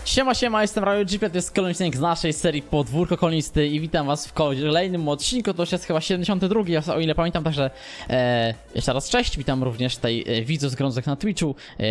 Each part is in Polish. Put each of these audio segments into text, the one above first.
Siema, jestem Riot, to jest kolejny odcinek z naszej serii Podwórko Kolonisty i witam was w kolejnym odcinku, to już jest chyba 72, o ile pamiętam, także jeszcze raz cześć, witam również tutaj widzów zgromadzonych na Twitchu,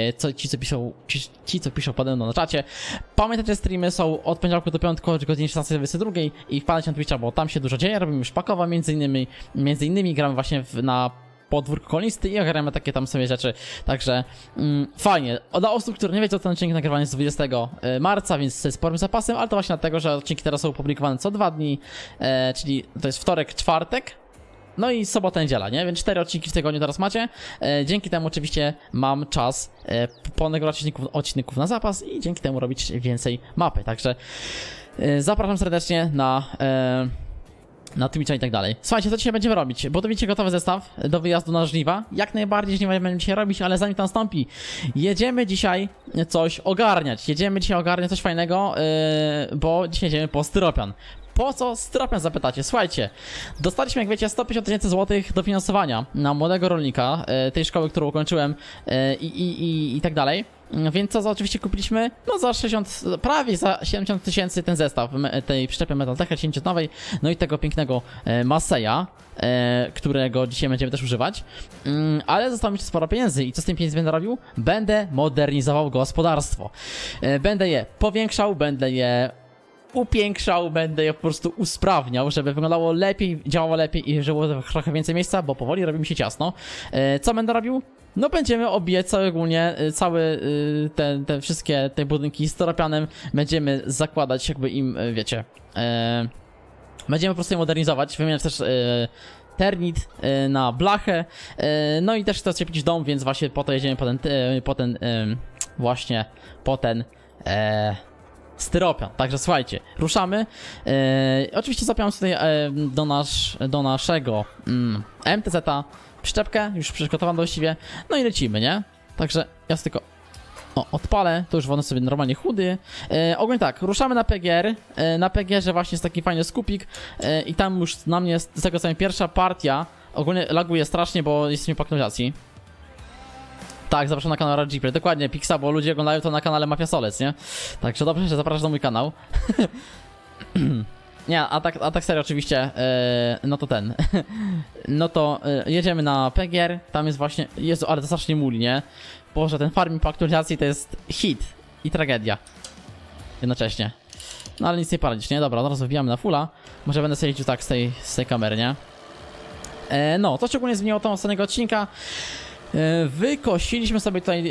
ci co piszą pode mną na czacie. Pamiętajcie, streamy są od poniedziałku do piątku od godziny 16:22 i wpadajcie na Twitcha, bo tam się dużo dzieje, robimy szpakowa między innymi gramy właśnie na Podwórko Kolonisty i ogarniamy takie tam sobie rzeczy, także fajnie. Dla osób, które nie wiedzą, ten odcinek nagrywany jest 20 marca, więc z sporym zapasem, ale to właśnie dlatego, że odcinki teraz są publikowane co 2 dni, czyli to jest wtorek, czwartek, no i sobota, niedziela, nie? Więc 4 odcinki w tygodniu teraz macie. Dzięki temu oczywiście mam czas ponegrywać odcinków na zapas i dzięki temu robić więcej mapy, także zapraszam serdecznie na Twitcha i tak dalej. Słuchajcie, co dzisiaj będziemy robić? Bo to widzicie gotowy zestaw do wyjazdu na żniwa. Jak najbardziej żniwa będziemy dzisiaj robić, ale zanim to nastąpi, jedziemy dzisiaj coś ogarniać. Jedziemy dzisiaj ogarniać coś fajnego, bo dzisiaj jedziemy po styropian. Po co styropian, zapytacie? Słuchajcie, dostaliśmy, jak wiecie, 150 000 złotych dofinansowania na młodego rolnika tej szkoły, którą ukończyłem i tak dalej. Więc co oczywiście kupiliśmy? No za 60, prawie za 70 000 ten zestaw tej przyczepy Metaltecha 10-tonowej, no i tego pięknego Masseya, którego dzisiaj będziemy też używać. Ale zostało mi jeszcze sporo pieniędzy i co z tym pieniędzmi będę robił? Będę modernizował gospodarstwo. Będę je powiększał, będę je upiększał, będę je po prostu usprawniał, żeby wyglądało lepiej, działało lepiej i żeby było trochę więcej miejsca, bo powoli robi mi się ciasno. Co będę robił? No będziemy obijać całe te wszystkie te budynki styropianem, będziemy zakładać jakby im, wiecie, będziemy po prostu je modernizować, wymieniać też ternit na blachę, no i też chcę ocieplić dom, więc właśnie po to jedziemy po ten styropian. Także słuchajcie, ruszamy. Oczywiście zapiąłem tutaj do naszego MTZ-a przyczepkę, już przygotowaną właściwie, no i lecimy, nie? Także ja tylko odpalę, to już wolno sobie normalnie chudy. Ogólnie tak, ruszamy na PGR. Na PGR-ze właśnie jest taki fajny skupik i tam już na mnie z tego co mi pierwsza partia ogólnie laguje strasznie, bo jesteśmy po aktualizacji. Tak, zapraszam na kanał Riot, dokładnie, Pixa, bo ludzie oglądają to na kanale Mafia Solec, nie? Także dobrze, że zapraszasz na mój kanał. Nie, a tak serio oczywiście, no to no to jedziemy na PGR, tam jest właśnie, Jezu, ale to strasznie muli, nie? Boże, ten farming po aktualizacji to jest hit i tragedia jednocześnie. No ale nic nie poradzisz, nie? Dobra, teraz wbijamy na fulla, może będę sobie jeździł tak z tej kamery, nie? No, to szczególnie zmieniło tą ostatniego odcinka. Wykosiliśmy sobie tutaj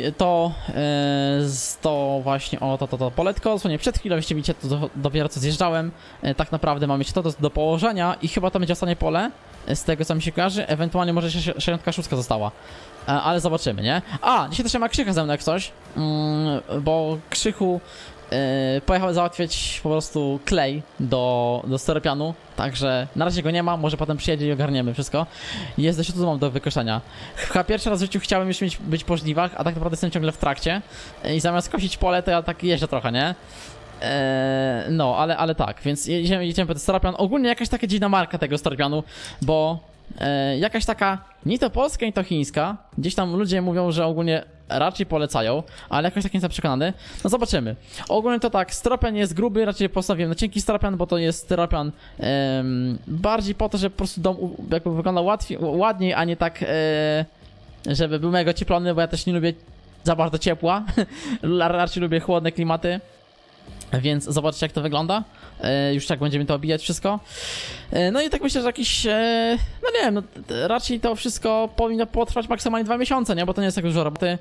to właśnie, to poletko, dosłownie przed chwilą, jeśli widzicie, to dopiero co zjeżdżałem. Tak naprawdę mamy jeszcze to do położenia i chyba to będzie ostatnie pole, z tego co mi się kojarzy, ewentualnie może 66 została, ale zobaczymy, nie? A, dzisiaj też ma Krzycha ze mną jak coś, bo Krzychu pojechał załatwiać po prostu klej do styropianu, także na razie go nie ma, może potem przyjedzie i ogarniemy wszystko. Jest dość dużo mam do wykoszenia. Chyba pierwszy raz w życiu chciałem już być po żniwach, a tak naprawdę jestem ciągle w trakcie i zamiast kosić pole, to ja tak jeżdżę trochę, nie? No, ale tak, więc jedziemy po ten styropian. Ogólnie jakaś taka dziwna marka tego styropianu, bo jakaś taka, nie to polska, nie to chińska. Gdzieś tam ludzie mówią, że ogólnie raczej polecają, ale jakoś tak nie jestem przekonany. No zobaczymy. Ogólnie to tak, styropian jest gruby, raczej postawiłem na cienki styropian, bo to jest styropian bardziej po to, żeby po prostu dom jakby wyglądał ładniej, a nie tak, żeby był mega ocieplony, bo ja też nie lubię za bardzo ciepła. Raczej lubię chłodne klimaty. Więc zobaczcie jak to wygląda. Już tak będziemy to obijać wszystko. No i tak myślę, że jakiś, no nie wiem, no, raczej to wszystko powinno potrwać maksymalnie 2 miesiące, nie? Bo to nie jest tak dużo roboty.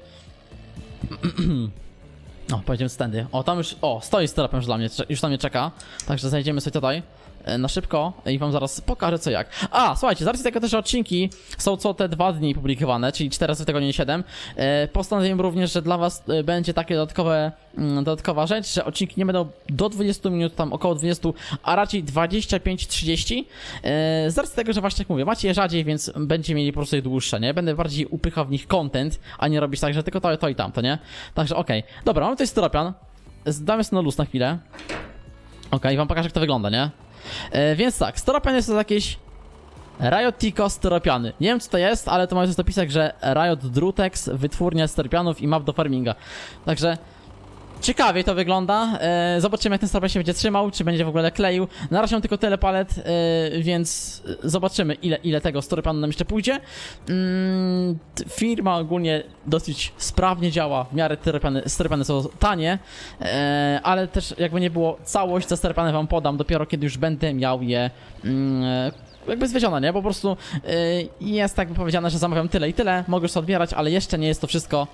O, pojedziemy stędy. O, tam już, stoi styropian już dla mnie, już na mnie czeka. Także zajdziemy sobie tutaj na szybko i wam zaraz pokażę co jak. A, słuchajcie, z racji tego też, że odcinki są co te 2 dni publikowane, czyli 4 razy w tygodniu, nie 7. Postanowiłem również, że dla was będzie takie dodatkowa rzecz, że odcinki nie będą do 20 minut, tam około 20, a raczej 25-30. Z racji tego, że właśnie jak mówię, macie je rzadziej, więc będziecie mieli po prostu je dłuższe, nie? Będę bardziej upychał w nich content, a nie robić tak, że tylko to i tamto, nie? Także okej. Dobra, mamy tutaj styropian. Damy sobie na luz na chwilę. Okej, wam pokażę jak to wygląda, nie? Więc tak, styropian jest to jakieś Riot Tico styropiany. Nie wiem co to jest, ale to ma jest dopisek, że Riot Drutex, wytwórnia styropianów i map do farminga. Także ciekawie to wygląda. Zobaczymy, jak ten stropian się będzie trzymał, czy będzie w ogóle kleił. Na razie mam tylko tyle palet, więc zobaczymy, ile tego stropianu nam jeszcze pójdzie. Firma ogólnie dosyć sprawnie działa, w miarę stropiany są tanie, ale też jakby nie było, całość za stropiany wam podam dopiero kiedy już będę miał je jakby zwiezione, nie? Po prostu jest tak powiedziane, że zamawiam tyle i tyle, mogę już to odbierać, ale jeszcze nie jest to wszystko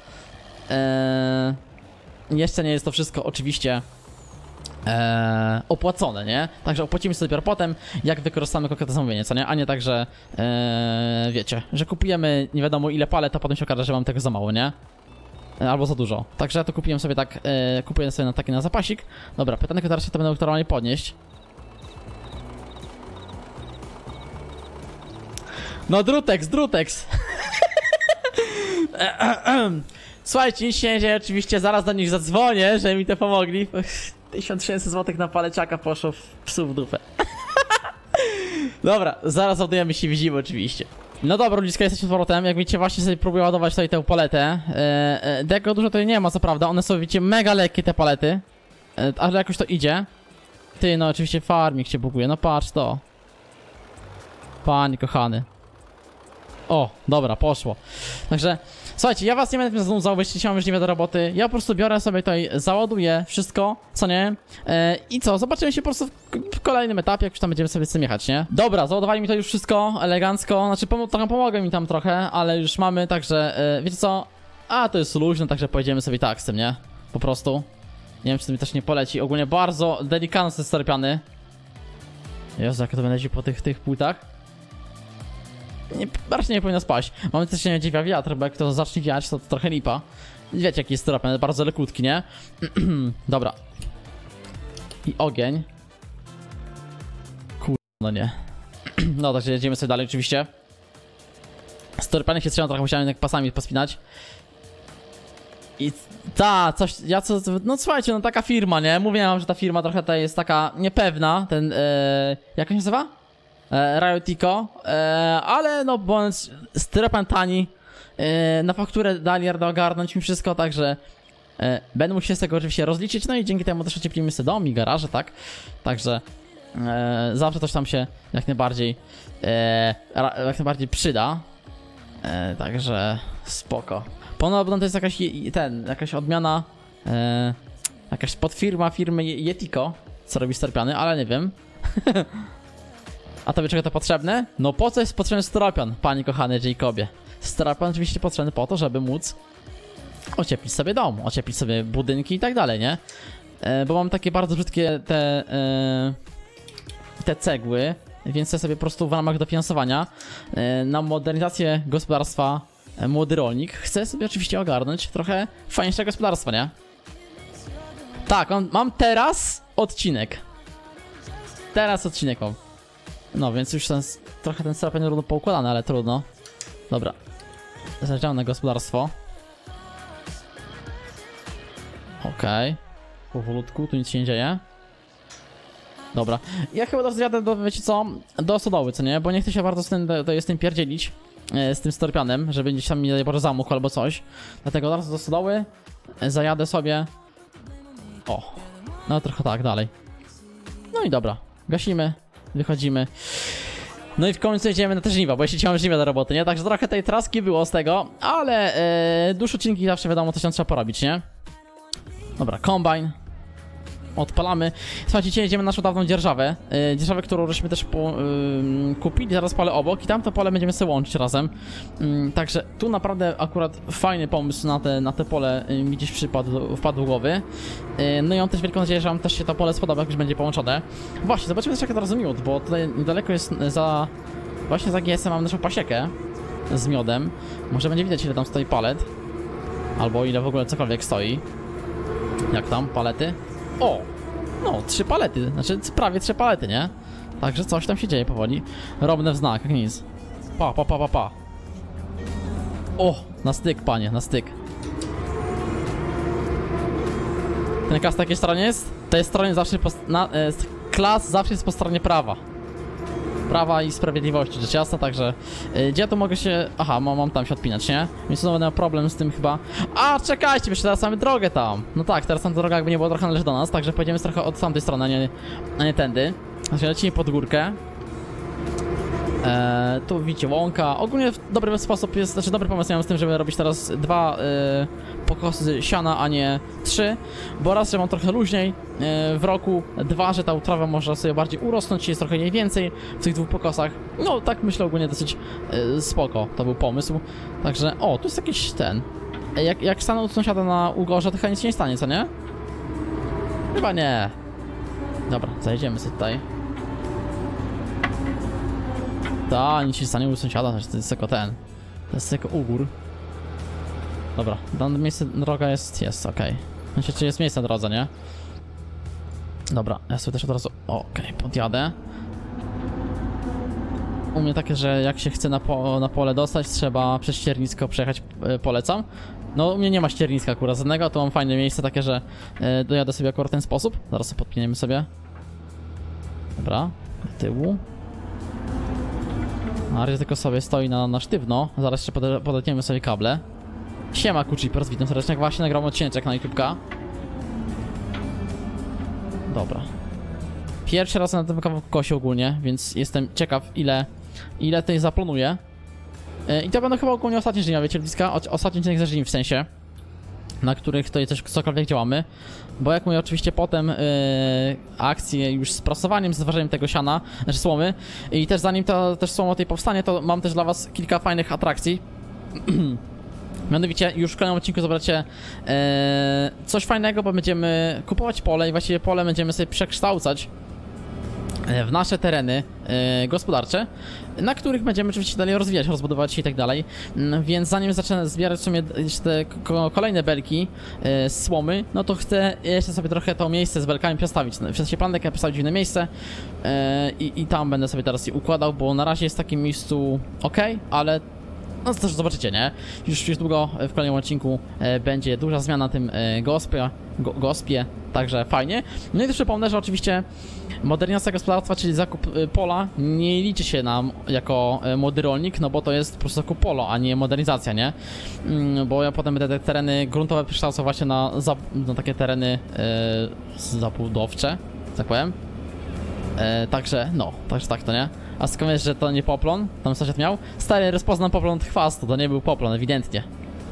oczywiście opłacone, nie? Także opłacimy sobie dopiero potem, jak wykorzystamy konkretne zamówienie, co nie? A nie tak, że wiecie, że kupujemy nie wiadomo ile palet, a potem się okaże, że mam tego za mało, nie? Albo za dużo. Także ja to kupiłem sobie tak, kupuję sobie taki na zapasik. Dobra, pytanek teraz się to będę normalnie podnieść. No drutex. Słuchajcie, nic się nie dzieje oczywiście, zaraz do nich zadzwonię, że mi to pomogli. 1300 zł na paleciaka poszło w psu w dupę. Dobra, zaraz ładujemy się, widzimy oczywiście. No dobra, ludziska, jesteśmy z powrotem. Jak widzicie, właśnie sobie próbuję ładować tutaj tę paletę. Tego dużo tutaj nie ma, co prawda. One są, widzicie, mega lekkie te palety. Ale jakoś to idzie. Ty, no oczywiście farming się buguje, no patrz to. Panie kochany. O, dobra, poszło. Także, słuchajcie, ja was nie będę znudzał, bo jeśli mam do roboty, ja po prostu biorę sobie tutaj, załaduję wszystko, co nie? I co, zobaczymy się po prostu w kolejnym etapie, jak już tam będziemy sobie z tym jechać, nie? Dobra, załadowali mi to już wszystko elegancko, znaczy pomogę mi tam trochę, ale już mamy, także, wiecie co? A, to jest luźno, także pojedziemy sobie tak z tym, nie? Po prostu. Nie wiem, czy to mi też nie poleci. Ogólnie bardzo delikatny jest sterpiany. Jezu, jak to będzie lecieć po tych płytach. Raczej nie powinno spaść. Mamy też się nie dziwia wiatr, bo jak to zacznie wiać, to trochę lipa. Wiecie, jaki jest stropian, bardzo lekutki, nie? Dobra. I ogień. Kurde, no nie. No, także jedziemy sobie dalej oczywiście. Stropiany się trzymał, trochę musiałem jak pasami pospinać. I no słuchajcie, no taka firma, nie? Mówiłem, że ta firma trochę tutaj jest taka niepewna, jak się nazywa? Riotico, ale no bądź stropian tani, na fakturę dali radę ogarnąć mi wszystko, także będę musiał z tego oczywiście rozliczyć, no i dzięki temu też ocieplimy sobie dom i garaże, tak? Także zawsze coś tam się jak najbardziej przyda, także spoko. Ponadto to jest jakaś odmiana, jakaś podfirma firmy Yetico, co robi stropiany, ale nie wiem. A tobie czego to potrzebne? No po co jest potrzebny stropian, panie kochany Jacobie? Stropian oczywiście potrzebny po to, żeby móc ocieplić sobie dom, ocieplić sobie budynki i tak dalej, nie? Bo mam takie bardzo brzydkie te cegły, więc ja sobie po prostu w ramach dofinansowania na modernizację gospodarstwa młody rolnik chcę sobie oczywiście ogarnąć trochę fajniejsze gospodarstwo, nie? Tak, mam teraz odcinek. Mam. No, więc już trochę ten stropian równo poukładany, ale trudno. Dobra. Zjeżdżamy na gospodarstwo. Okej. Powolutku, tu nic się nie dzieje. Dobra. Ja chyba teraz zjadę wiecie co? Do stodoły, co nie? Bo nie chcę się bardzo z tym pierdzielić. Z tym stropianem, żeby gdzieś tam nie było zamógł albo coś. Dlatego teraz do stodoły zajadę sobie. O. No trochę tak, dalej. No i dobra. Gasimy. Wychodzimy. No i w końcu jedziemy na te żniwa, bo jeśli mam żniwa do roboty, nie? Także trochę tej traski było z tego, ale dłuższe odcinki zawsze wiadomo, coś tam trzeba porobić, nie? Dobra, kombajn. Odpalamy. Słuchajcie, dzisiaj jedziemy na naszą dawną dzierżawę. Dzierżawę, którą żeśmy też kupili, zaraz pole obok i tamto pole będziemy sobie łączyć razem. Także tu naprawdę akurat fajny pomysł na te pole mi gdzieś wpadł w głowy. No i mam też wielką nadzieję, że wam też się to pole spodoba, jak już będzie połączone. Właśnie, zobaczymy też jak to miód, bo tutaj niedaleko jest właśnie za GSM mam naszą pasiekę z miodem. Może będzie widać ile tam stoi palet. Albo ile w ogóle cokolwiek stoi. Jak tam, palety? O! No, 3 palety, znaczy prawie 3 palety, nie? Także coś tam się dzieje powoli. Robne w znak, jak nic. Pa. O! Na styk, panie, na styk. Ten klas takiej stronie jest? Tej stronie zawsze klas zawsze jest po stronie prawa. prawa i sprawiedliwości, rzecz jasna, także gdzie ja tu mogę się... Aha, mam tam się odpinać, nie? Więc znowu miał problem z tym chyba... A, czekajcie, jeszcze teraz mamy drogę tam. No tak, teraz tam droga jakby nie była trochę należy do nas, także pojedziemy trochę od tamtej strony, a nie tędy. Znaczy lecimy pod górkę. Tu widzicie łąka. Ogólnie dobry sposób jest, znaczy dobry pomysł miałem z tym, żeby robić teraz 2 pokosy siana, a nie 3, bo raz, że mam trochę luźniej w roku, 2, że ta utrawa może sobie bardziej urosnąć, jest trochę jej więcej w tych 2 pokosach. No tak myślę ogólnie dosyć spoko, to był pomysł. Także, o, tu jest jakiś ten. Jak stanę od sąsiada na ugorze, to chyba nic się nie stanie, co nie? Chyba nie. Dobra, zajedziemy sobie tutaj. Ta, nic się stanie u sąsiada, to jest tylko ten. To jest tylko ugór. Dobra, dane miejsce, droga jest, okej. Znaczy, czy jest miejsce na drodze, nie? Dobra, ja sobie też od razu, okej, podjadę. U mnie takie, że jak się chce na pole dostać, trzeba przez ściernisko przejechać, polecam. No, u mnie nie ma ścierniska akurat żadnego, tu mam fajne miejsce takie, że dojadę sobie akurat w ten sposób. Zaraz sobie podpiniemy sobie. Dobra, do tyłu. Na razie tylko sobie stoi na sztywno. Zaraz jeszcze podetniemy sobie kable. Siema Kuchipers, witam serdecznie. Właśnie nagrałem odcinek na YouTube'ka. Dobra. Pierwszy raz na tym kawałku kosi ogólnie, więc jestem ciekaw ile tutaj zaplanuję. I to będą chyba ogólnie ostatnie żniwa, wiecie, bliska. Ostatni odcinek ze żniw w sensie. Na których tutaj coś cokolwiek działamy. Bo jak mówię, oczywiście potem akcje już z prasowaniem, z zważeniem tego siana, znaczy słomy. I też zanim to też słomo tej powstanie, to mam też dla was kilka fajnych atrakcji. Mianowicie już w kolejnym odcinku zobaczycie coś fajnego, bo będziemy kupować pole i właściwie pole będziemy sobie przekształcać w nasze tereny gospodarcze, na których będziemy oczywiście dalej rozwijać, rozbudować się i tak dalej. Więc zanim zacznę zbierać w sumie te kolejne belki z słomy, no to chcę jeszcze sobie trochę to miejsce z belkami przestawić. W sensie plandekę przestawić w inne miejsce i tam będę sobie teraz je układał, bo na razie jest w takim miejscu ok, ale no to też zobaczycie, nie? Już długo w kolejnym odcinku będzie duża zmiana na tym gospie, także fajnie. No i też przypomnę, że oczywiście modernizacja gospodarstwa, czyli zakup pola, nie liczy się nam jako młody rolnik, no bo to jest po prostu zakup pola, a nie modernizacja, nie? Bo ja potem będę te tereny gruntowe przekształcał właśnie na takie tereny zabudowcze, tak powiem. Także tak to, nie? A skąd wiesz, że to nie poplon? Tam sąsiad miał? Stary, rozpoznam poplon od chwastu, to nie był poplon, ewidentnie.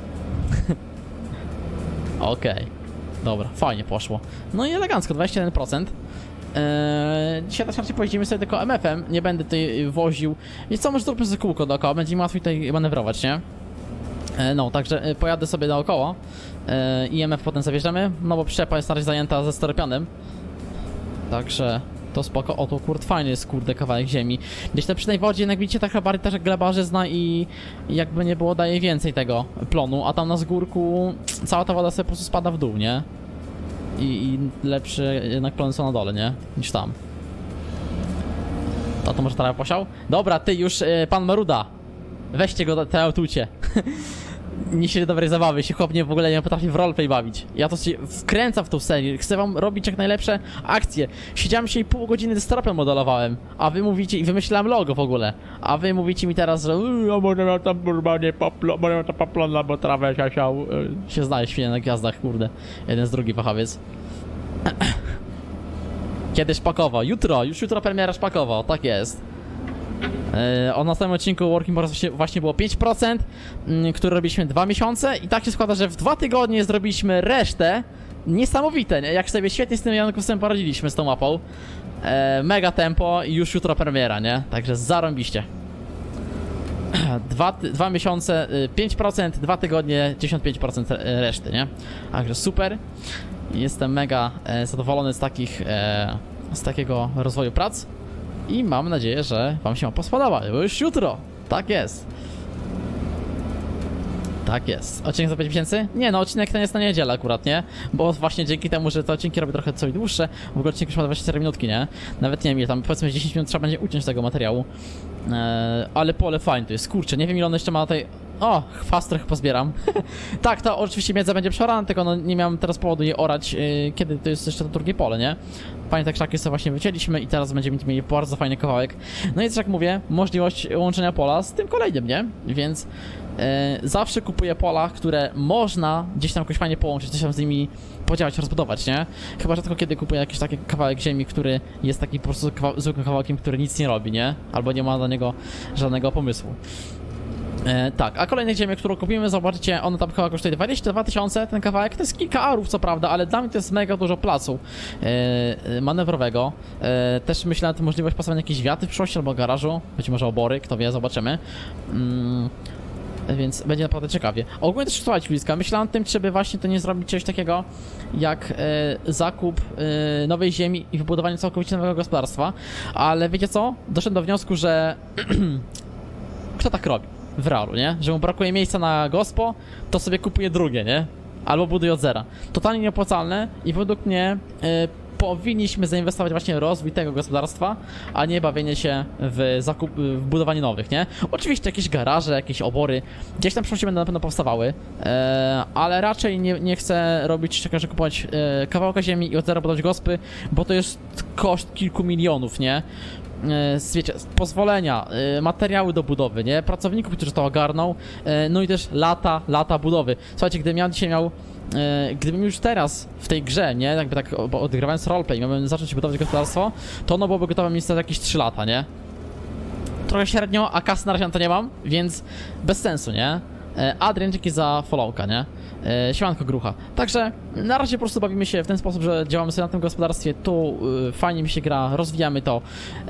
Okej. Dobra, fajnie poszło. No i elegancko, 21%. Dzisiaj też raczej pojedziemy sobie tylko MF-em, nie będę tutaj woził. I co, może zróbmy sobie kółko dookoła, będzie mi łatwiej tutaj manewrować, nie? No, także pojadę sobie dookoła. IMF potem zawieździemy, no bo przyczepa jest na razie zajęta ze styropianem. Także... to spoko, o to fajny jest kurde kawałek ziemi. Gdzieś tam przy tej wodzie jednak widzicie taka bardziej też glebarzyzna i jakby nie było daje więcej tego plonu, a tam na zgórku cała ta woda sobie po prostu spada w dół, nie? I lepsze jednak plony są na dole, nie? Niż tam. To może trawę posiał? Dobra, ty już pan Maruda. Weźcie go te autucie. Nie się dobrej zabawy, się chłop w ogóle nie potrafi w roleplay bawić. Ja to się wkręcam w tą serię, chcę wam robić jak najlepsze akcje. Siedziałem się i pół godziny z stropem modelowałem, a wy mówicie, i wymyślałem logo w ogóle. A wy mówicie mi teraz, że może miał tam normalnie paplon, bo trawę siał. Się znaje świnie na gwiazdach, kurde. Jeden z drugi fachowiec. Kiedy szpakowo? Jutro, już jutro premiera szpakowo, tak jest. O następnym odcinku Working Force właśnie było 5%, który robiliśmy 2 miesiące i tak się składa, że w 2 tygodnie zrobiliśmy resztę. Niesamowite, nie? Jak sobie świetnie z tym Jankowsem poradziliśmy z tą mapą. Mega tempo i już jutro premiera, nie? Także zarąbiście. 2 miesiące 5%, 2 tygodnie 95% reszty, nie? Także super. Jestem mega zadowolony z takiego rozwoju prac. I mam nadzieję, że wam się mapa spodobała, bo już jutro. Tak jest. Tak jest. Odcinek za 5 miesięcy? Nie, no odcinek ten jest na niedzielę akurat, nie? Bo właśnie dzięki temu, że te odcinki robię trochę coś dłuższe, w ogóle odcinek już ma 24 minutki, nie? Nawet nie wiem, ile tam powiedzmy 10 minut trzeba będzie uciąć tego materiału. Ale pole fajne to jest, kurczę, nie wiem ile on jeszcze ma tej O, chwast trochę pozbieram. Tak, to oczywiście miedza będzie przeorana, tylko no nie miałem teraz powodu jej orać, kiedy to jest jeszcze to drugie pole, nie? Fajnie te krzaki sobie właśnie wycięliśmy i teraz będziemy mieli bardzo fajny kawałek. No i też jak mówię, możliwość łączenia pola z tym kolejnym, nie? Więc zawsze kupuję pola, które można gdzieś tam jakoś fajnie połączyć, coś tam z nimi podziałać, rozbudować, nie? Chyba rzadko kiedy kupuję jakiś taki kawałek ziemi, który jest taki po prostu zwykłym kawałkiem, który nic nie robi, nie? Albo nie ma dla niego żadnego pomysłu. Tak, a kolejne ziemię, którą kupimy, zobaczycie, ono tam chyba kosztuje 22 000, ten kawałek, to jest kilka arów co prawda, ale dla mnie to jest mega dużo placu manewrowego. Też myślę nad możliwość postawienia jakiejś wiaty w przyszłości albo garażu, być może obory, kto wie, zobaczymy. Więc będzie naprawdę ciekawie. Ogólnie też słuchajcie bliska, myślałem nad tym, czy by właśnie to nie zrobić coś takiego jak zakup nowej ziemi i wybudowanie całkowicie nowego gospodarstwa, ale wiecie co? Doszedłem do wniosku, że kto tak robi w realu, nie? Że mu brakuje miejsca na gospo, to sobie kupuje drugie, nie? Albo buduje od zera. Totalnie nieopłacalne i według mnie powinniśmy zainwestować właśnie w rozwój tego gospodarstwa, a nie bawienie się w budowanie nowych, nie? Oczywiście jakieś garaże, jakieś obory, gdzieś tam w przyszłości będą na pewno powstawały, ale raczej nie chcę robić takiego, że kupować kawałka ziemi i od zera budować gospy, bo to jest koszt kilku milionów, nie? Wiecie, pozwolenia, materiały do budowy, nie? Pracowników, którzy to ogarną, no i też lata budowy. Słuchajcie, gdybym już teraz w tej grze, nie? Jakby tak odgrywając roleplay, miałbym zacząć budować gospodarstwo, to ono byłoby gotowe miejsce za jakieś 3 lata, nie? Trochę średnio, a kasy na razie na to nie mam, więc bez sensu, nie? Adrian, dzięki za followka, nie? Siemanko grucha. Także na razie po prostu bawimy się w ten sposób, że działamy sobie na tym gospodarstwie, tu fajnie mi się gra, rozwijamy to,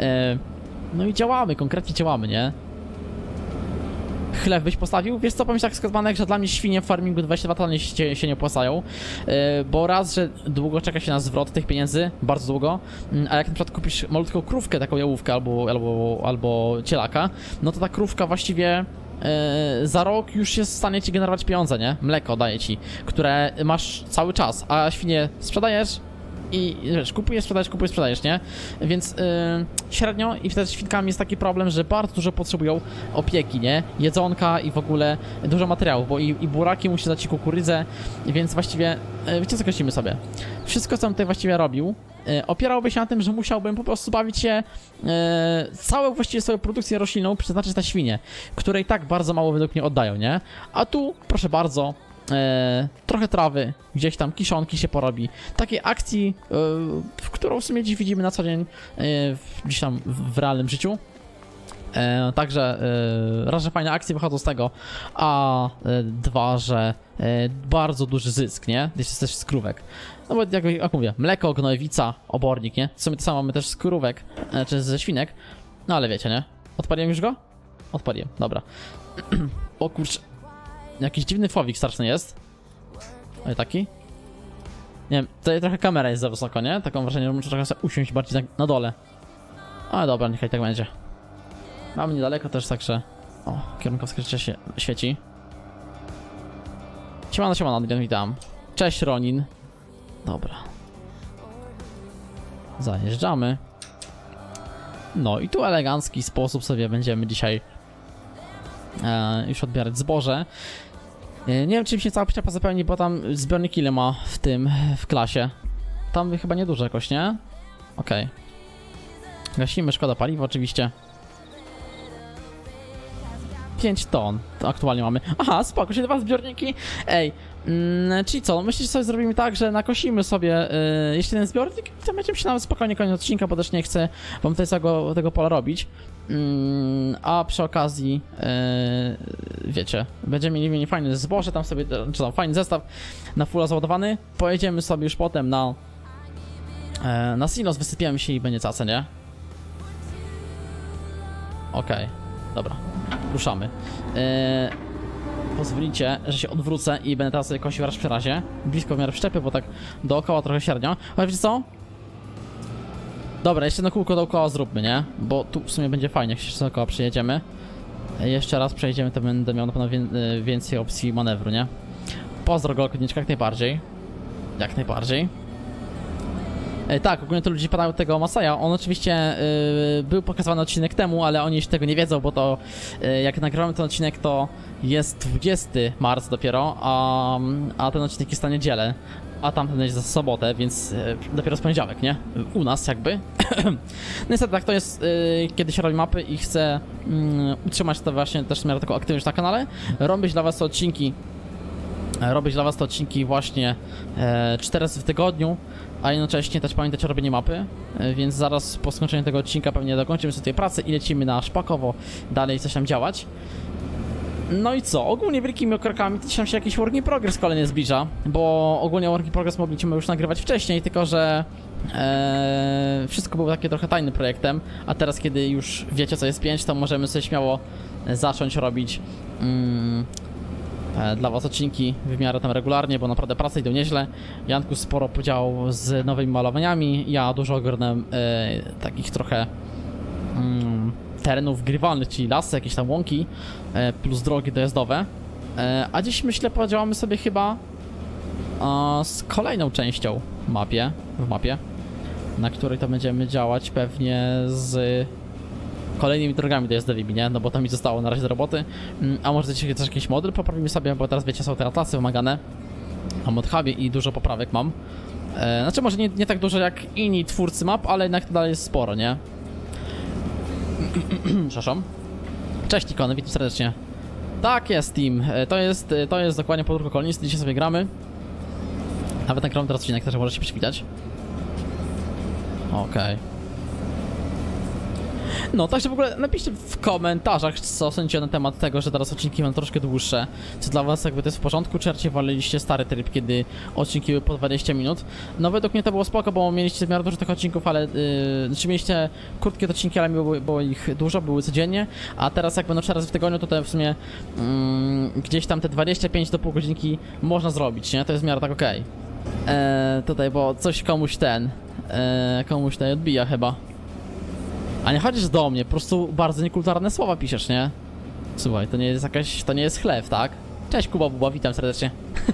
no i działamy, konkretnie działamy, nie? Chleb byś postawił? Wiesz co, powiem tak skazbanek, że dla mnie świnie w farmingu 22 tony się nie opłacają, bo raz, że długo czeka się na zwrot tych pieniędzy, bardzo długo, a jak na przykład kupisz malutką krówkę, taką jałówkę albo cielaka, no to ta krówka właściwie za rok już jest w stanie ci generować pieniądze, nie? Mleko daje ci, które masz cały czas, a świnie sprzedajesz i wiesz, kupujesz, sprzedajesz, nie? Więc średnio i wtedy z świnkami jest taki problem, że bardzo dużo potrzebują opieki, nie? Jedzonka i w ogóle dużo materiałów, bo i buraki musi dać ci kukurydzę, więc właściwie, wiecie co kościmy sobie? Wszystko, co bym tutaj właściwie robił, opierałby się na tym, że musiałbym po prostu bawić się całą właściwie swoją produkcję roślinną przeznaczyć na świnie, które i tak bardzo mało według mnie oddają, nie? A tu, proszę bardzo, trochę trawy, gdzieś tam kiszonki się porobi. Takiej akcji, w którą w sumie dziś widzimy na co dzień gdzieś tam w realnym życiu. Także raz, że fajne akcje wychodzą z tego, a dwa, że bardzo duży zysk, nie? Jest też z krówek. No bo jak mówię, mleko, gnojowica, obornik, nie? W sumie to samo mamy też z krówek, czy ze świnek. No ale wiecie, nie? Odpaliłem już go? Odpaliłem, dobra. O kurczę. Jakiś dziwny fowik straszny jest. Ale taki? Nie wiem, tutaj trochę kamera jest za wysoko, nie? Taką wrażenie, że muszę trochę sobie usiąść bardziej na dole. Ale dobra, niechaj tak będzie. Mamy niedaleko też, także... O, kierunkowska rzecz się świeci. Siemano, Adrian, witam. Cześć, Ronin. Dobra. Zajeżdżamy. No i tu elegancki sposób sobie będziemy dzisiaj już odbierać zboże. Nie wiem, czy mi się cała przyczepa zapełni, bo tam zbiornik ile ma w klasie. Tam chyba niedużo jakoś, nie? Okej. Gasimy, szkoda paliwa oczywiście. 5 ton to aktualnie mamy. Aha, spoko, się 2 zbiorniki. Ej, czyli co, myślę, że sobie zrobimy tak, że nakosimy sobie jeszcze jeden zbiornik i to będziemy się nawet spokojnie koniec odcinka, bo też nie chcę wam tutaj całego tego pola robić. A przy okazji, wiecie, będziemy mieli fajne zboże, tam sobie, czy tam fajny zestaw na fulla załadowany. Pojedziemy sobie już potem na silos, wysypiemy się i będzie cace, nie? Okej, dobra, ruszamy. Pozwolicie, że się odwrócę i będę teraz sobie kosił raz przy razie. Blisko w miarę wszczepy, bo tak dookoła trochę średnio. Ale wiecie co? Dobra, jeszcze na kółko dookoła zróbmy, nie? Bo tu w sumie będzie fajnie, jak się dookoła przejedziemy. Jeszcze raz przejedziemy, to będę miał na pewno więcej opcji manewru, nie? Pozdro, golkodniczka, jak najbardziej. Jak najbardziej. Tak, ogólnie to ludzie pytają tego Masaja. On oczywiście był pokazywany odcinek temu, ale oni jeszcze tego nie wiedzą, bo to jak nagrywamy ten odcinek, to jest 20 marca dopiero, a ten odcinek jest na niedzielę, a tamten jest za sobotę, więc dopiero z poniedziałek, nie? U nas jakby. Niestety tak to jest, kiedy się robi mapy i chcę utrzymać to właśnie też w miarę taką aktywność na kanale, robić dla was te odcinki właśnie 4 razy w tygodniu, a jednocześnie też pamiętać o robieniu mapy, więc zaraz po skończeniu tego odcinka pewnie dokończymy sobie pracę i lecimy na szpakowo dalej coś tam działać. No i co? Ogólnie wielkimi krokami to się jakiś work in progress kolejny zbliża, bo ogólnie work in progress mogliśmy już nagrywać wcześniej, tylko że wszystko było takie trochę tajnym projektem, a teraz kiedy już wiecie co jest 5, to możemy sobie śmiało zacząć robić dla was odcinki w miarę tam regularnie, bo naprawdę prace idą nieźle. Janku sporo podziałał z nowymi malowaniami, ja dużo ogarnąłem takich trochę terenów grywalnych, czyli lasy, jakieś tam łąki, plus drogi dojazdowe. A dziś myślę podziałamy sobie chyba z kolejną częścią w mapie, na której to będziemy działać pewnie z kolejnymi drogami dojazdowymi, nie? No bo to mi zostało na razie do roboty. A może też jakiś model poprawimy sobie, bo teraz wiecie, są te atlasy wymagane na modhubie i dużo poprawek mam. Znaczy może nie tak dużo jak inni twórcy map, ale jednak to dalej jest sporo, nie? Przepraszam. Cześć Ikony, witam serdecznie. Tak jest team, to jest dokładnie podwórko kolonisty, dzisiaj sobie gramy. Nawet nagrałem teraz odcinek, też możecie przywitać. Okej. No, także w ogóle napiszcie w komentarzach, co sądzicie na temat tego, że teraz odcinki będą troszkę dłuższe. Czy dla was jakby to jest w porządku, czy raczej woleliście stary tryb, kiedy odcinki były po 20 minut? No według mnie to było spoko, bo mieliście w miarę dużo tych odcinków, ale znaczy mieliście krótkie odcinki, ale było ich dużo, były codziennie, a teraz jak będą 4 razy w tygodniu, to w sumie gdzieś tam te 25 do pół godzinki można zrobić, nie? To jest w miarę tak okej. Tutaj, bo coś komuś tutaj odbija chyba. A nie chodzisz do mnie, po prostu bardzo niekulturalne słowa piszesz, nie? Słuchaj, to nie jest chlew, tak? Cześć Kuba Buba, witam serdecznie.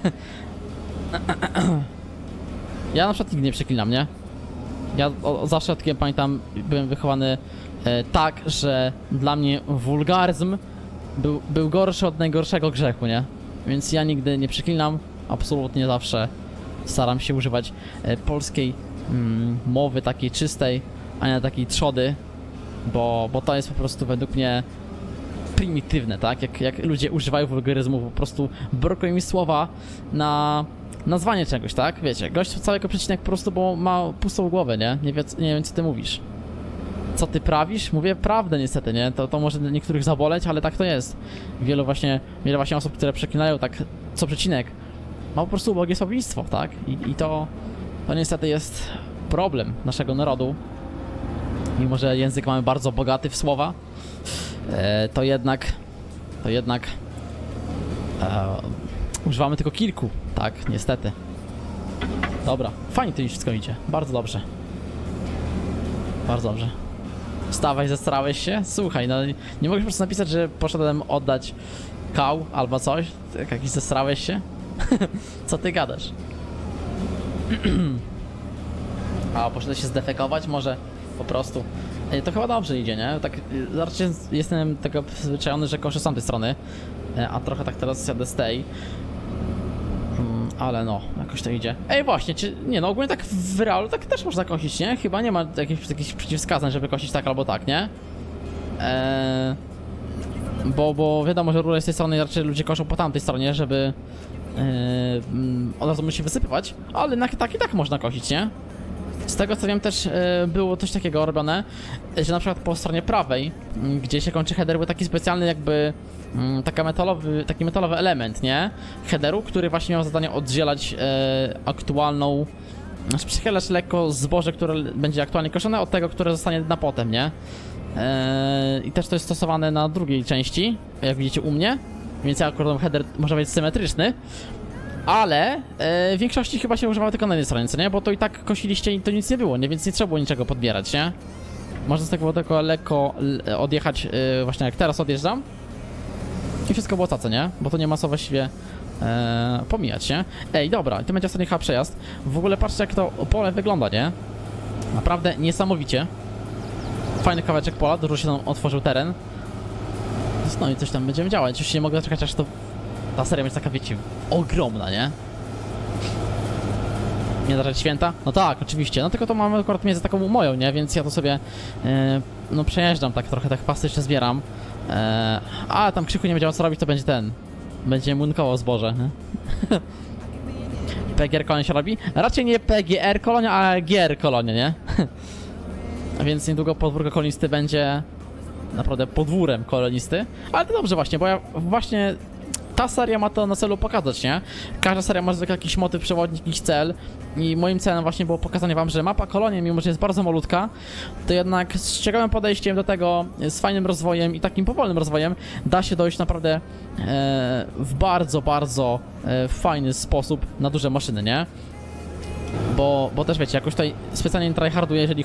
Ja na przykład nigdy nie przeklinam, nie? Ja zawsze od kiedy pamiętam, byłem wychowany tak, że dla mnie wulgaryzm był gorszy od najgorszego grzechu, nie? Więc ja nigdy nie przeklinam, absolutnie zawsze staram się używać polskiej mowy takiej czystej, a nie takiej trzody. Bo to jest po prostu według mnie prymitywne, tak? Jak ludzie używają wulgaryzmu, po prostu brakuje mi słowa na nazwanie czegoś, tak? Wiecie, gość całego przecinek po prostu, bo ma pustą głowę, nie? Nie wiem, co ty mówisz. Co ty prawisz? Mówię prawdę niestety, nie? To może niektórych zaboleć, ale tak to jest. Wiele właśnie osób, które przeklinają tak co przecinek, ma po prostu ubogie słownictwo, tak? I to niestety jest problem naszego narodu. Mimo że język mamy bardzo bogaty w słowa, to jednak używamy tylko kilku, tak, niestety. Dobra, fajnie to już wszystko idzie, bardzo dobrze. Bardzo dobrze. Wstawaj, zestarałeś się? Słuchaj, no nie mogę po prostu napisać, że poszedłem oddać kał albo coś, tak jakiś zestarałeś się? Co ty gadasz? A poszedłeś się zdefekować może? Po prostu. To chyba dobrze idzie, nie? Tak, raczej jestem tego przyzwyczajony, że koszę z tamtej strony, a trochę tak teraz jadę z tej. Ale no, jakoś to idzie. Ej, właśnie, nie no, ogólnie tak w realu tak też można kosić, nie? Chyba nie ma jakichś przeciwwskazań, żeby kosić tak albo tak, nie? Bo wiadomo, że rura z tej strony raczej ludzie koszą po tamtej stronie, żeby od razu musi wysypywać, ale tak i tak można kosić, nie? Z tego co wiem też było coś takiego robione, że na przykład po stronie prawej, gdzie się kończy header, był taki specjalny jakby taki metalowy element, nie? Headeru, który właśnie miał zadanie oddzielać aktualną, przychylać lekko zboże, które będzie aktualnie koszone od tego, które zostanie na potem, nie? I też to jest stosowane na drugiej części, jak widzicie u mnie, więc akurat header może być symetryczny. Ale w większości chyba się używało tylko na jednej stronie, co nie? Bo to i tak kosiliście i to nic nie było, nie? Więc nie trzeba było niczego podbierać, nie? Można z tego tylko lekko odjechać, właśnie jak teraz odjeżdżam. I wszystko było tace, nie? Bo to nie ma co właściwie pomijać, nie? Ej, dobra, to będzie ostatni chyba przejazd. W ogóle patrzcie jak to pole wygląda, nie? Naprawdę niesamowicie. Fajny kawałeczek pola, dużo się tam otworzył teren. No i coś tam będziemy działać. Już nie mogę czekać, aż to ta seria będzie taka, wiecie, ogromna, nie? Nie darzać święta? No tak, oczywiście. No tylko to mamy akurat między taką moją, nie? Więc ja to sobie no przejeżdżam tak trochę, tak pasy jeszcze zbieram. Ale tam Krzyku nie wiedział co robić, to będzie ten. Będzie munkował zboże, nie? PGR kolonia się robi? Raczej nie PGR kolonia, ale GR kolonia, nie? A więc niedługo podwórko kolonisty będzie naprawdę podwórem kolonisty. Ale to dobrze właśnie, bo ja właśnie ta seria ma to na celu pokazać, nie? Każda seria ma jakiś motyw, przewodnik, jakiś cel. I moim celem właśnie było pokazanie wam, że mapa kolonia, mimo że jest bardzo malutka, to jednak z ciekawym podejściem do tego, z fajnym rozwojem i takim powolnym rozwojem, da się dojść naprawdę w bardzo, bardzo fajny sposób na duże maszyny, nie? Bo też wiecie, jakoś tutaj specjalnie nie tryharduję, jeżeli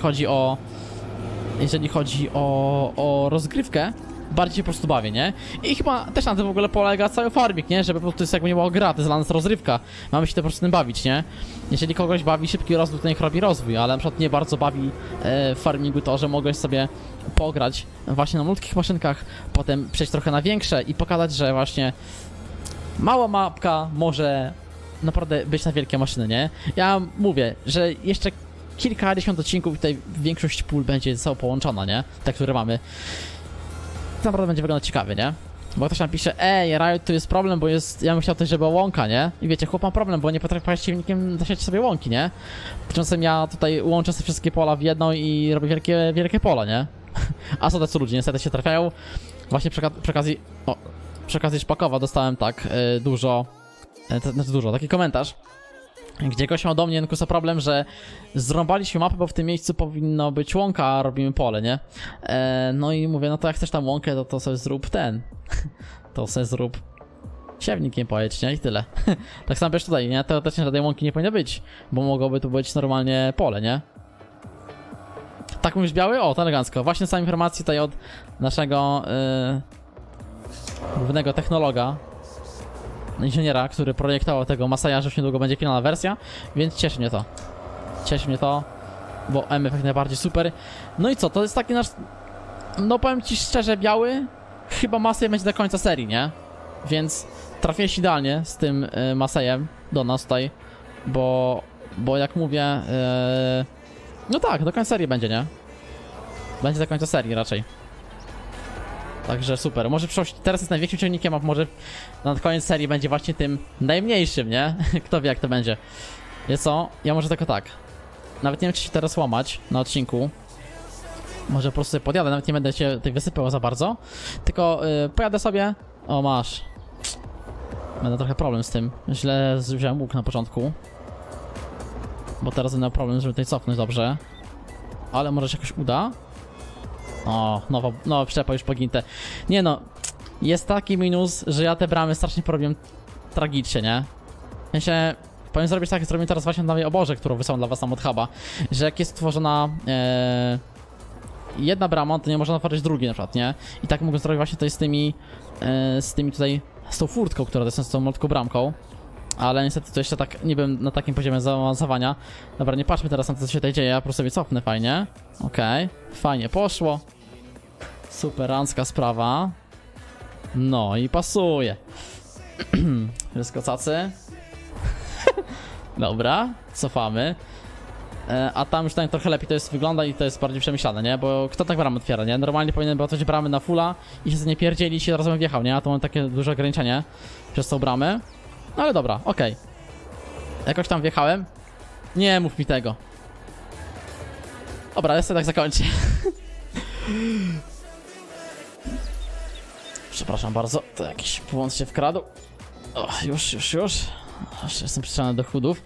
chodzi o rozgrywkę. Bardziej się po prostu bawię, nie? I chyba też na tym w ogóle polega cały farming, nie? Żeby po prostu jest jakby nie było gra, to jest dla nas rozrywka. Mamy się to po prostu tym bawić, nie? Jeżeli kogoś bawi szybki rozwój, to niech robi rozwój, ale na przykład nie bardzo bawi w farmingu to, że mogłeś sobie pograć właśnie na malutkich maszynkach, potem przejść trochę na większe i pokazać, że właśnie mała mapka może naprawdę być na wielkie maszyny, nie? Ja mówię, że jeszcze kilkadziesiąt odcinków i tutaj większość pól będzie ze sobą połączona, nie? Te, które mamy. To naprawdę będzie wyglądać ciekawie, nie? Bo ktoś nam pisze, ej, Riot, tu jest problem, bo jest... Ja bym chciał też, żeby była łąka, nie? I wiecie, chłop ma problem, bo nie potrafi pojechać silnikiem, zasiać sobie łąki, nie? Tymczasem ja tutaj łączę sobie wszystkie pola w jedno i robię wielkie pola, nie? A są tacy ludzie, niestety się trafiają. Właśnie przy okazji Szpakowa dostałem tak dużo, taki komentarz, gdzie gość miał do mnie Nkusa problem, że zrąbaliśmy mapę, bo w tym miejscu powinno być łąka, a robimy pole, nie? No i mówię, no to jak chcesz tam łąkę, to sobie zrób to sobie zrób siewnikiem pojedź, nie? I tyle. Tak samo wiesz tutaj, nie? Teoretycznie żadnej łąki nie powinno być, bo mogłoby tu być normalnie pole, nie? Tak mówisz biały? O, to elegancko. Właśnie są informacje tutaj od naszego głównego technologa, inżyniera, który projektował tego Masaya, że już niedługo będzie finalna wersja, więc cieszy mnie to. Cieszy mnie to, bo MF jak najbardziej super. No i co, to jest taki nasz... No powiem ci szczerze, biały, chyba Masay będzie do końca serii, nie? Więc trafiłeś idealnie z tym Masayem do nas tutaj, bo jak mówię... No tak, do końca serii będzie, nie? Będzie do końca serii raczej. Także super, może w przyszłości teraz jest największym ciągnikiem, a może na koniec serii będzie właśnie tym najmniejszym, nie? Kto wie jak to będzie. Wiesz co? Ja może tylko tak. Nawet nie wiem czy się teraz łamać na odcinku. Może po prostu sobie podjadę, nawet nie będę się tutaj wysypał za bardzo. Tylko pojadę sobie. O masz. Będę trochę problem z tym. Źle wziąłem łuk na początku. Bo teraz będę miał problem, żeby tutaj cofnąć dobrze. Ale może się jakoś uda. O, nowa przyczepa już pogięte. Nie no, jest taki minus, że ja te bramy strasznie porobiłem tragicznie, nie? W sensie, powinien zrobić tak, jak zrobimy teraz właśnie na nowej oborze, którą wysłałem dla was tam od huba, że jak jest stworzona jedna brama, to nie można otworzyć drugiej na przykład, nie? I tak mogę zrobić właśnie tutaj z tymi tutaj, z tą furtką, która jest z tą malutką bramką. Ale niestety to jeszcze tak nie byłem na takim poziomie zaawansowania. Dobra, nie patrzmy teraz na to, co się tutaj dzieje, ja po prostu sobie cofnę fajnie. Okej, fajnie poszło. Superancka sprawa. No i pasuje. Wszystko cacy. Dobra, cofamy. A tam już tak trochę lepiej to jest wygląda i to jest bardziej przemyślane, nie? Bo kto tak bramę otwiera, nie? Normalnie powinien był otworzyć bramy na fulla i się z nie pierdzieli i się razem wjechał, nie? A to mam takie duże ograniczenie przez tą bramę. No ale dobra, okej. Jakoś tam wjechałem. Nie mów mi tego. Dobra, ja sobie tak zakończę. Przepraszam bardzo, to jakiś błąd się wkradł. O, już. Jeszcze jestem przyczyniony do chudów.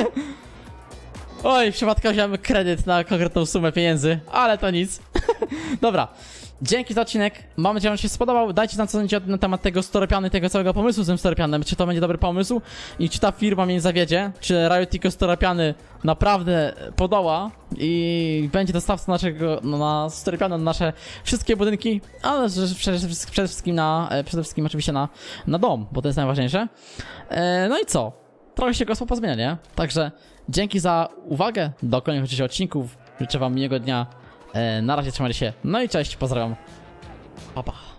Oj, przypadkowo wziąłem kredyt na konkretną sumę pieniędzy, ale to nic. Dobra. Dzięki za odcinek, mam nadzieję, że wam się spodobał. Dajcie nam co sądzicie na temat tego storepianu i tego całego pomysłu z tym storepianem. Czy to będzie dobry pomysł i czy ta firma mnie nie zawiedzie? Czy Riot Tico storepiany naprawdę podoła i będzie dostawcą na storepianu na nasze wszystkie budynki, ale przede wszystkim oczywiście na dom, bo to jest najważniejsze. No i co? Trochę się go pozmienia, nie? Także dzięki za uwagę, do kolejnych odcinków. Życzę wam miłego dnia. Na razie trzymajcie się. No i cześć, pozdrawiam. Pa, pa.